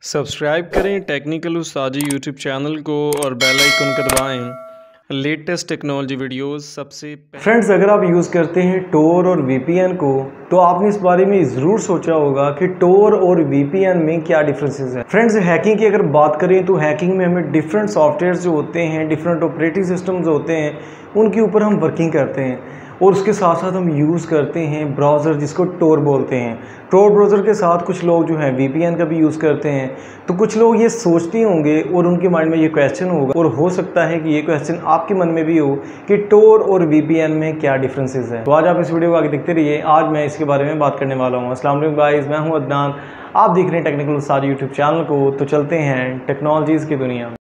Subscribe करें technical उस्तादी YouTube channel को और बेल आइकन को दबाएं लेटेस्ट टेक्नोलॉजी वीडियोस सबसे पहले। फ्रेंड्स, अगर आप यूज़ करते हैं टोर और वीपीएन को तो आपने इस बारे में ज़रूर सोचा होगा कि टोर और वीपीएन में क्या डिफरेंसेस हैं। फ्रेंड्स, हैकिंग की अगर बात करें तो हैकिंग में हमें डिफरेंट सॉफ्टवेयर जो होते हैं, डिफरेंट ऑपरेटिंग सिस्टम जो होते हैं, उनके ऊपर हम वर्किंग करते हैं और उसके साथ साथ हम यूज़ करते हैं ब्राउज़र, जिसको टोर बोलते हैं। टोर ब्राउज़र के साथ कुछ लोग जो हैं वीपीएन का भी यूज़ करते हैं। तो कुछ लोग ये सोचते होंगे और उनके माइंड में ये क्वेश्चन होगा, और हो सकता है कि ये क्वेश्चन आपके मन में भी हो कि टोर और वीपीएन में क्या डिफरेंसेस है। तो आज आप इस वीडियो को आगे देखते रहिए। आज मैं इसके बारे में बात करने वाला हूँ। अस्सलाम वालेकुम गाइस, मैं हूँ अदनान, आप देख रहे हैं टेक्निकल उस्ताद यूट्यूब चैनल को। तो चलते हैं टेक्नोलॉजीज़ की दुनिया में।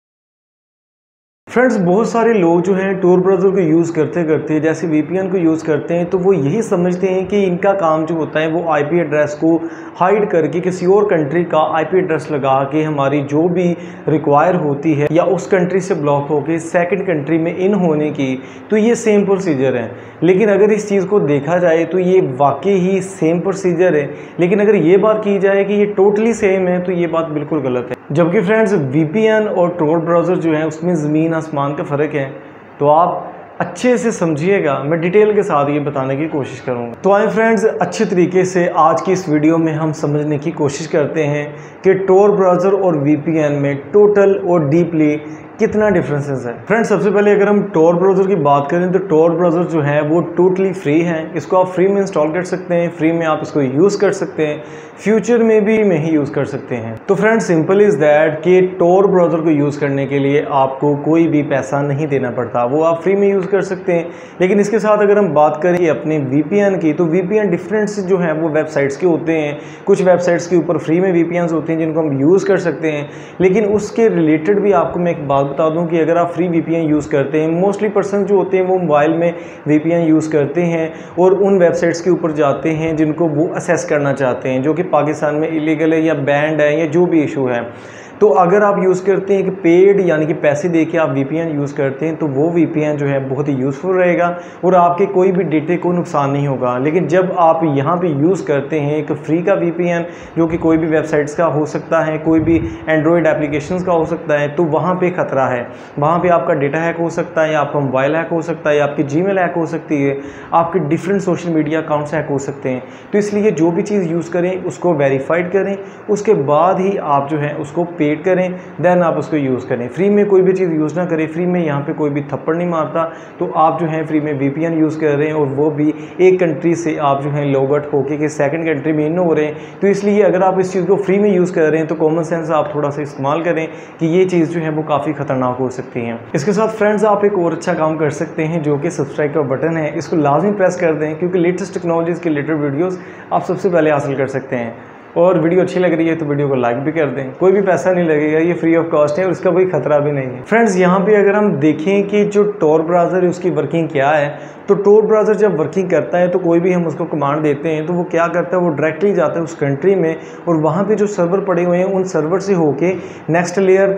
फ्रेंड्स, बहुत सारे लोग जो हैं टोर ब्राउज़र को यूज़ करते करते जैसे वीपीएन को यूज़ करते हैं तो वो यही समझते हैं कि इनका काम जो होता है वो आईपी एड्रेस को हाइड करके किसी और कंट्री का आईपी एड्रेस लगा के हमारी जो भी रिक्वायर होती है या उस कंट्री से ब्लॉक होके सेकंड कंट्री में इन होने की, तो ये सेम प्रोसीजर है। लेकिन अगर इस चीज़ को देखा जाए तो ये वाकई ही सेम प्रोसीजर है, लेकिन अगर ये बात की जाए कि ये टोटली सेम है तो ये बात बिल्कुल गलत है। जबकि फ्रेंड्स, वीपीएन और टोर ब्राउज़र जो है उसमें ज़मीन आसमान का फ़र्क है। तो आप अच्छे से समझिएगा, मैं डिटेल के साथ ये बताने की कोशिश करूँगा। तो आए फ्रेंड्स, अच्छे तरीके से आज की इस वीडियो में हम समझने की कोशिश करते हैं कि टोर ब्राउज़र और वीपीएन में टोटल और डीपली कितना डिफरेंसेस है। फ्रेंड्स, सबसे पहले अगर हम टोर ब्राउज़र की बात करें तो टोर ब्राउज़र जो है वो टोटली फ्री है। इसको आप फ्री में इंस्टॉल कर सकते हैं, फ्री में आप इसको यूज़ कर सकते हैं, फ्यूचर में भी में ही यूज़ कर सकते हैं। तो फ्रेंड्स, सिंपल इज़ दैट कि टोर ब्राउज़र को यूज़ करने के लिए आपको कोई भी पैसा नहीं देना पड़ता, वो आप फ्री में यूज़ कर सकते हैं। लेकिन इसके साथ अगर हम बात करें अपने वीपीएन की, तो वीपीएन डिफरेंट जो है वो वेबसाइट्स के होते हैं। कुछ वेबसाइट्स के ऊपर फ्री में वीपीएन होते हैं जिनको हम यूज़ कर सकते हैं। लेकिन उसके रिलेटेड भी आपको मैं एक बात बता दूं कि अगर आप फ्री वीपीएन यूज़ करते हैं, मोस्टली पर्सन जो होते हैं वो मोबाइल में वीपीएन यूज़ करते हैं और उन वेबसाइट्स के ऊपर जाते हैं जिनको वो असेस करना चाहते हैं, जो कि पाकिस्तान में इलीगल है या बैंड है या जो भी इशू है। तो अगर आप यूज़ करते हैं कि पेड यानी कि पैसे दे के आप वीपीएन यूज़ करते हैं तो वो वीपीएन जो है बहुत ही यूज़फुल रहेगा और आपके कोई भी डेटे को नुकसान नहीं होगा। लेकिन जब आप यहाँ पे यूज़ करते हैं एक फ्री का वीपीएन, जो कि कोई भी वेबसाइट्स का हो सकता है, कोई भी एंड्रॉयड एप्लीकेशंस का हो सकता है, तो वहाँ पे ख़तरा है। वहाँ पे आपका डेटा हैक हो सकता है, आपका मोबाइल हैक हो सकता है, आपकी जीमेल हैक हो सकती है, आपके different social media accounts hack हो सकते हैं। तो इसलिए जो भी चीज़ यूज़ करें उसको वेरीफाइड करें, उसके बाद ही आप जो है उसको करें, देन आप उसको यूज़ करें। फ्री में कोई भी चीज़ यूज़ ना करें। फ्री में यहाँ पे कोई भी थप्पड़ नहीं मारता। तो आप जो है फ्री में वीपीएन यूज़ कर रहे हैं और वो भी एक कंट्री से आप जो है लॉग आउट होके कि सेकंड कंट्री में इन हो रहे हैं। तो इसलिए अगर आप इस चीज़ को फ्री में यूज़ कर रहे हैं तो कॉमन सेंस आप थोड़ा सा इस्तेमाल करें कि ये चीज़ जो है वो काफ़ी खतरनाक हो सकती है। इसके साथ फ्रेंड्स, आप एक और अच्छा काम कर सकते हैं जो कि सब्सक्राइब का बटन है, इसको लाजमी प्रेस कर दें, क्योंकि लेटेस्ट टेक्नोलॉजीज़ के रिलेटेड वीडियोज़ आप सबसे पहले हासिल कर सकते हैं। और वीडियो अच्छी लग रही है तो वीडियो को लाइक भी कर दें, कोई भी पैसा नहीं लगेगा, ये फ्री ऑफ कॉस्ट है और इसका कोई खतरा भी नहीं है। फ्रेंड्स, यहाँ पे अगर हम देखें कि जो टोर ब्राउज़र है उसकी वर्किंग क्या है, तो टोर ब्राउज़र जब वर्किंग करता है तो कोई भी हम उसको कमांड देते हैं तो वो क्या करता है, वो डायरेक्टली जाता है उस कंट्री में और वहाँ पे जो सर्वर पड़े हुए हैं उन सर्वर से होके नेक्स्ट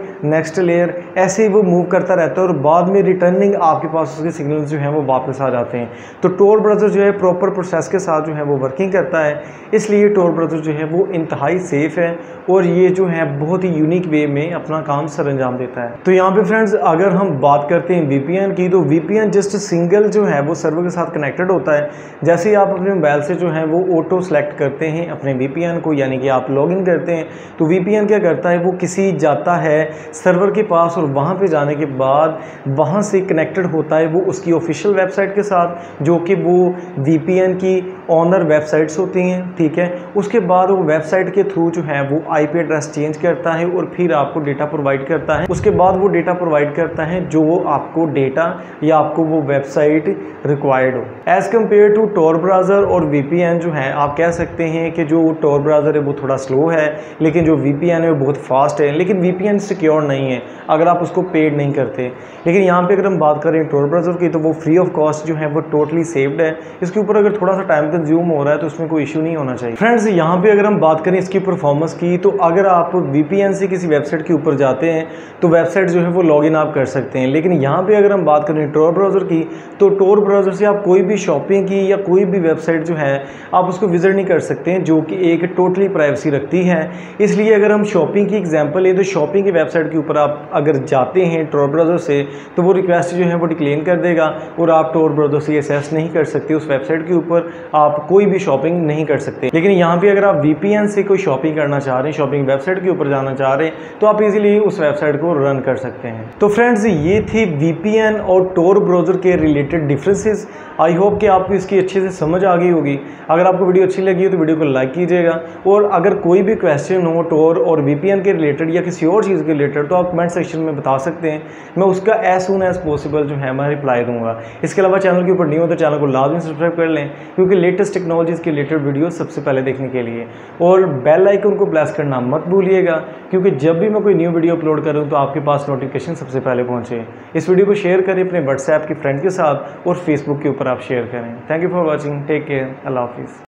लेयर ऐसे ही वो मूव करता रहता है और बाद में रिटर्निंग आपके पास उसके सिग्नल्स जो हैं वो वापस आ जाते हैं। तो टोर ब्राउज़र जो है प्रॉपर प्रोसेस के साथ जो है वो वर्किंग करता है, इसलिए टोर ब्राउज़र जो है वो इंतहाई सेफ़ है और ये जो है बहुत ही यूनिक वे में अपना काम सर अंजाम देता है। तो यहाँ पे फ्रेंड्स, अगर हम बात करते हैं वीपीएन की, तो वीपीएन जस्ट सिंगल जो है वो सर्वर के साथ कनेक्टेड होता है। जैसे ही आप अपने मोबाइल से जो है वो ऑटो सेलेक्ट करते हैं अपने वीपीएन को, यानी कि आप लॉगिन करते हैं, तो वीपीएन क्या करता है, वो किसी जाता है सर्वर के पास और वहाँ पे जाने के बाद वहाँ से कनेक्टेड होता है वो उसकी ऑफिशियल वेबसाइट के साथ, जो कि वो वीपीएन की ऑनर वेबसाइट्स होती हैं। ठीक है, उसके बाद वो वेबसाइट के थ्रू जो है वो आईपी एड्रेस चेंज करता है और फिर आपको डेटा प्रोवाइड करता है। उसके बाद वो डेटा प्रोवाइड करता है जो आपको डेटा या आपको वो वेबसाइट रिक्वायर्ड हो। As compare to Tor browser और वीपीएन जो है, आप कह सकते हैं कि जो टोर ब्राउज़र है वो थोड़ा स्लो है, लेकिन जो वीपीएन है वो बहुत फास्ट है। लेकिन वीपीएन सिक्योर नहीं है अगर आप उसको पेड नहीं करते। लेकिन यहाँ पे अगर हम बात करें टोर ब्राउज़र की, तो वो फ्री ऑफ कॉस्ट जो है वो टोटली सेव्ड है। इसके ऊपर अगर थोड़ा सा टाइम कंज्यूम हो रहा है तो उसमें कोई इशू नहीं होना चाहिए। फ्रेंड्स, यहाँ पे अगर हम बात करें इसकी परफॉर्मेंस की, तो अगर आप VPN से किसी वेबसाइट के ऊपर जाते हैं तो वेबसाइट जो है वो लॉगिन आप कर सकते हैं। लेकिन यहाँ पे अगर हम बात करें टॉर ब्राउज़र की, तो टॉर ब्राउज़र से आप कोई भी शॉपिंग की या कोई भी वेबसाइट जो है आप उसको विजिट नहीं कर सकते हैं, जो कि एक टोटली प्राइवेसी रखती है। इसलिए अगर हम शॉपिंग की एग्जांपल लें तो शॉपिंग की वेबसाइट के ऊपर आप अगर जाते हैं टॉर ब्राउज़र से तो वो रिक्वेस्ट जो है वो डिक्लेन कर देगा और आप टॉर ब्राउज़र से एक्सेस नहीं कर सकते, उस वेबसाइट के ऊपर आप कोई भी शॉपिंग नहीं कर सकते। लेकिन यहाँ पे अगर आप VPN से कोई शॉपिंग करना चाह रहे हैं, शॉपिंग वेबसाइट के ऊपर जाना चाह रहे हैं, तो आप इजीली उस वेबसाइट को रन कर सकते हैं। तो फ्रेंड्स, ये थी VPN और टॉर ब्राउज़र के रिलेटेड डिफरेंसेस। आई होप कि आपको इसकी अच्छे से समझ आ गई होगी। अगर आपको वीडियो अच्छी लगी हो तो वीडियो को लाइक कीजिएगा, और अगर कोई भी क्वेश्चन हो टॉर और VPN के रिलेटेड या किसी और चीज़ के रिलेटेड तो आप कमेंट सेक्शन में बता सकते हैं। मैं उसका एज सून एज पॉसिबल जो है मैं रिप्लाई दूंगा। इसके अलावा चैनल के ऊपर न्यू हो तो चैनल को लाजमी सब्सक्राइब कर लें, क्योंकि लेटेस्ट टेक्नोलॉजीज़ के रिलेटेड वीडियो सबसे पहले देखने के लिए, और बेल आइकन को प्रेस करना मत भूलिएगा, क्योंकि जब भी मैं कोई न्यू वीडियो अपलोड करूँ तो आपके पास नोटिफिकेशन सबसे पहले पहुँचे। इस वीडियो को शेयर करें अपने व्हाट्सएप के फ्रेंड के साथ और फेसबुक के ऊपर आप शेयर करें। Thank you for watching, take care, अल्लाह हाफिज़।